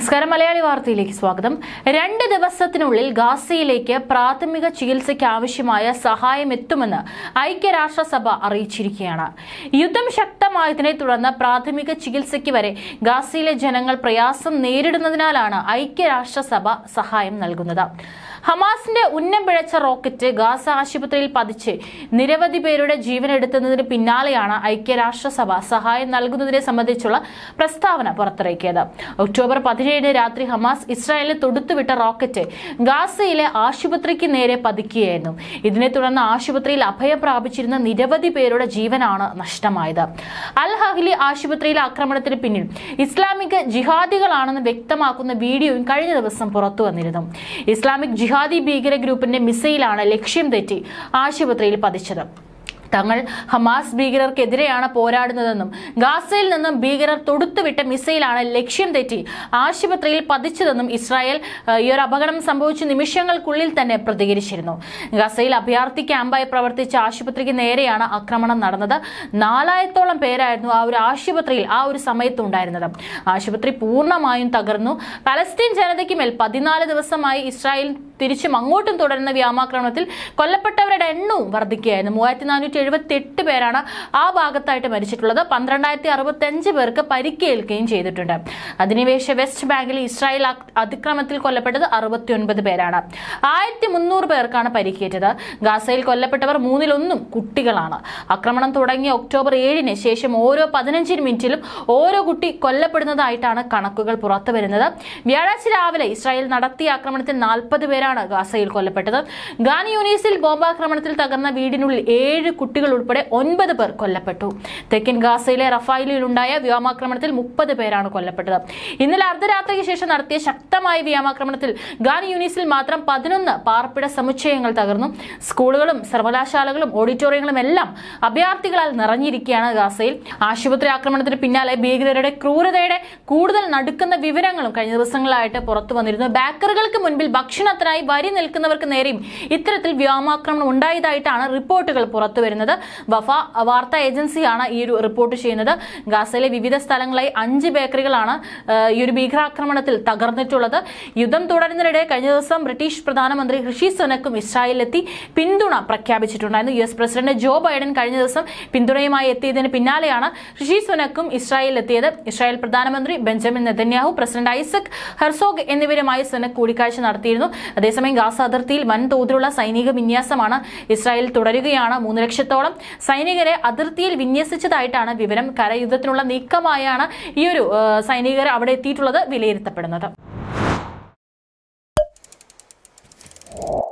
നമസ്കാരം മലയാളി വാർത്തയിലേക്ക് സ്വാഗതം. 2 ദിവസത്തിനുള്ളിൽ ഗാസയിലേക്ക് പ്രാഥമിക ചികിത്സയ്ക്ക് ആവശ്യമായ സഹായം എത്തുമെന്ന് ഐക്യരാഷ്ട്രസഭ അറിയിച്ചിരിക്കുകയാണ്. യുദ്ധം ശക്തമായതിനെ തുടർന്ന് പ്രാഥമിക ചികിത്സയ്ക്ക് വരെ ഗാസയിലെ ജനങ്ങൾ പ്രയാസം നേരിടുന്നതിനാലാണ് ഐക്യരാഷ്ട്രസഭ സഹായം നൽകുന്നത്. ഹമാസിന്റെ ഉന്നം പിഴച്ച റോക്കറ്റ് ഗാസ ആശുപത്രിയിൽ പതിച്ച് നിരവധി പേരുടെ ജീവനെടുത്തതിന് പിന്നാലെയാണ് ഐക്യരാഷ്ട്രസഭ സഹായം നൽകുന്നതിനെ സംബന്ധിച്ചുള്ള പ്രസ്താവന പുറത്തിറക്കിയത്. ഒക്ടോബർ 17 രാത്രി ഹമാസ് ഇസ്രായേലിന് തൊടുത്തുവിട്ട റോക്കറ്റ് ഗാസയിലെ ആശുപത്രിക്ക് നേരെ പതിക്കുകയായിരുന്നു. ഇതിനെ തുടർന്ന് ആശുപത്രിയിൽ അഭയം പ്രാപിച്ചിരുന്ന നിരവധി പേരുടെ ജീവനാണ് നഷ്ടമായത്. അൽ ഹഹ്ലി ആശുപത്രിയിലെ ആക്രമണത്തിന് പിന്നിൽ ഇസ്ലാമിക് ജിഹാദികളാണെന്ന് വ്യക്തമാക്കുന്ന വീഡിയോയും കഴിഞ്ഞ ദിവസം പുറത്തു വന്നിരുന്നു. ഇസ്ലാമിക് ജിഹാദി ഭീകര ഗ്രൂപ്പിന്റെ മിസൈലാണ് ലക്ഷ്യം തെറ്റി ആശുപത്രിയിൽ പതിച്ചത്. തങ്ങൾ ഹമാസ് ഭീകരർക്കെതിരെയാണ് പോരാടുന്നതെന്നും ഗാസയിൽ നിന്നും ഭീകരർ തൊടുത്തുവിട്ട മിസൈലാണ് ലക്ഷ്യം തെറ്റി ആശുപത്രിയിൽ പതിച്ചതെന്നും ഇസ്രായേൽ ഈ ഒരു അപകടം സംഭവിച്ച നിമിഷങ്ങൾക്കുള്ളിൽ തന്നെ പ്രതികരിച്ചിരുന്നു. ഗാസയിൽ അഭയാർത്ഥി ക്യാമ്പായി പ്രവർത്തിച്ച ആശുപത്രിക്ക് നേരെയാണ് ആക്രമണം നടന്നത്. 4000-ഓളം പേരായിരുന്നു ആ ഒരു ആശുപത്രിയിൽ ആ ഒരു സമയത്ത് ഉണ്ടായിരുന്നത്. ആശുപത്രി പൂർണ്ണമായും തകർന്നു. പലസ്തീൻ ജനതയ്ക്ക് മേൽ 14 ദിവസമായി ഇസ്രായേൽ തിരിച്ചും അങ്ങോട്ടും തുടരുന്ന വ്യോമാക്രമണത്തിൽ കൊല്ലപ്പെട്ടവരുടെ എണ്ണവും വർദ്ധിക്കുകയായിരുന്നു. 3478 പേരാണ് ആ ഭാഗത്തായിട്ട് മരിച്ചിട്ടുള്ളത്. 12065 പേർക്ക് പരിക്കേൽക്കുകയും ചെയ്തിട്ടുണ്ട്. അധിനിവേശ വെസ്റ്റ് ബാങ്കിൽ ഇസ്രായേൽ അതിക്രമത്തിൽ കൊല്ലപ്പെട്ടത് 69 പേരാണ്. 1300 പേർക്കാണ് പരിക്കേറ്റത്. ഗാസയിൽ കൊല്ലപ്പെട്ടവർ 1/3 കുട്ടികളാണ്. ആക്രമണം തുടങ്ങിയ ഒക്ടോബർ 7 ശേഷം ഓരോ 15 മിനിറ്റിലും ഓരോ കുട്ടി കൊല്ലപ്പെടുന്നതായിട്ടാണ് കണക്കുകൾ പുറത്തു വരുന്നത്. വ്യാഴാഴ്ച രാവിലെ ഇസ്രായേൽ നടത്തിയ ആക്രമണത്തിൽ 40 പേരാണ് ഗാസയിൽ കൊല്ലപ്പെട്ടത്. ഖാൻ യൂനീസിൽ ബോംബാക്രമണത്തിൽ തകർന്ന വീടിനുള്ളിൽ 7 കുട്ടികൾ ഉൾപ്പെടെ 9 പേർ കൊല്ലപ്പെട്ടു. തെക്കൻ ഗാസയിലെ റഫായിലുണ്ടായ വ്യോമാക്രമണത്തിൽ 30 പേരാണ് കൊല്ലപ്പെട്ടത്. ഇന്നലെ അർദ്ധരാത്രിക്ക് ശേഷം നടത്തിയ ശക്തമായ വ്യോമാക്രമണത്തിൽ ഖാൻ യൂനീസിൽ മാത്രം 11 പാർപ്പിട സമുച്ചയങ്ങൾ തകർന്നു. സ്കൂളുകളും സർവകലാശാലകളും ഓഡിറ്റോറിയങ്ങളും എല്ലാം അഭയാർത്ഥികളാൽ നിറഞ്ഞിരിക്കുകയാണ് ഗാസയിൽ. ആശുപത്രി ആക്രമണത്തിന് പിന്നാലെ ഭീകരരുടെ ക്രൂരതയുടെ കൂടുതൽ നടുക്കുന്ന വിവരങ്ങളും കഴിഞ്ഞ ദിവസങ്ങളായിട്ട് പുറത്തു വന്നിരുന്നു. ബേക്കറികൾക്ക് മുൻപിൽ ഭക്ഷണത്തിനായി വരി നിൽക്കുന്നവർക്ക് നേരെയും ഇത്തരത്തിൽ വ്യോമാക്രമണം ഉണ്ടായതായിട്ടാണ് റിപ്പോർട്ടുകൾ പുറത്തു വരുന്നത്. വഫ വാർത്താ ഏജൻസിയാണ് ഈ ഒരു റിപ്പോർട്ട് ചെയ്യുന്നത്. ഗാസയിലെ വിവിധ സ്ഥലങ്ങളായി 5 ബേക്കറികളാണ് ഈ ഒരു ഭീകരാക്രമണത്തിൽ തകർന്നിട്ടുള്ളത്. യുദ്ധം തുടരുന്നതിനിടെ കഴിഞ്ഞ ദിവസം ബ്രിട്ടീഷ് പ്രധാനമന്ത്രി ഋഷി സുനക്കും ഇസ്രായേലിലെത്തി പിന്തുണ പ്രഖ്യാപിച്ചിട്ടുണ്ടായിരുന്നു. US പ്രസിഡന്റ് ജോ ബൈഡൻ കഴിഞ്ഞ ദിവസം പിന്തുണയുമായി എത്തിയതിന് പിന്നാലെയാണ് ഋഷി സുനക്കും ഇസ്രായേലിലെത്തിയത്. ഇസ്രായേൽ പ്രധാനമന്ത്രി Benjamin Netanyahu, president Isaac Herzog എന്നിവരുമായി സുനക് കൂടിക്കാഴ്ച നടത്തിയിരുന്നു. അതേസമയം ഗാസ അതിർത്തിയിൽ വൻതോതിലുള്ള സൈനിക വിന്യാസമാണ് ഇസ്രായേൽ തുടരുകയാണ്. 3 ലക്ഷത്തോളം സൈനികരെ അതിർത്തിയിൽ വിന്യസിച്ചതായിട്ടാണ് വിവരം. കരയുദ്ധത്തിനുള്ള നീക്കമായാണ് ഈ ഒരു സൈനികർ അവിടെ എത്തിയിട്ടുള്ളത് വിലയിരുത്തപ്പെടുന്നത്.